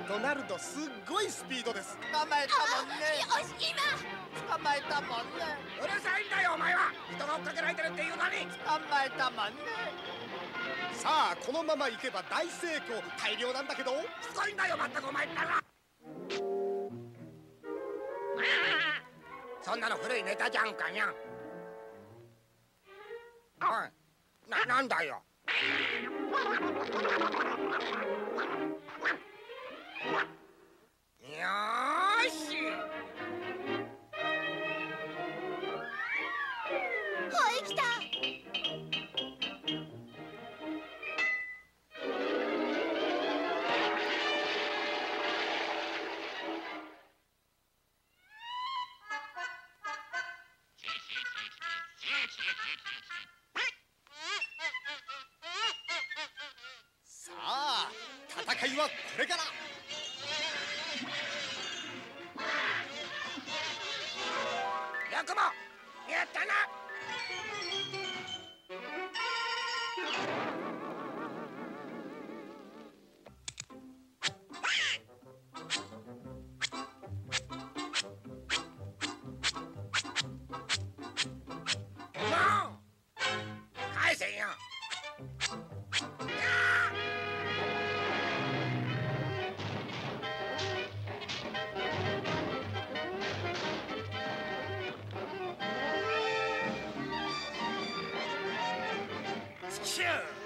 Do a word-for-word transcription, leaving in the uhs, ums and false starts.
ドナルドすっごいスピードです。 捕まえたもんね。 よし、今捕まえたもんね。 うるさいんだよお前は。人が追っかけられてるっていうのに。 捕まえたもんね。 さあこのまま行けば大成功。大量なんだけど。 すごいんだよまったくお前ったら。そんなの古いネタじゃんかにゃ。おい、な、なんだよ。よーし。 はい、来た。 さあ戦いはこれから。 よくもやったな。もう返せよ。シュー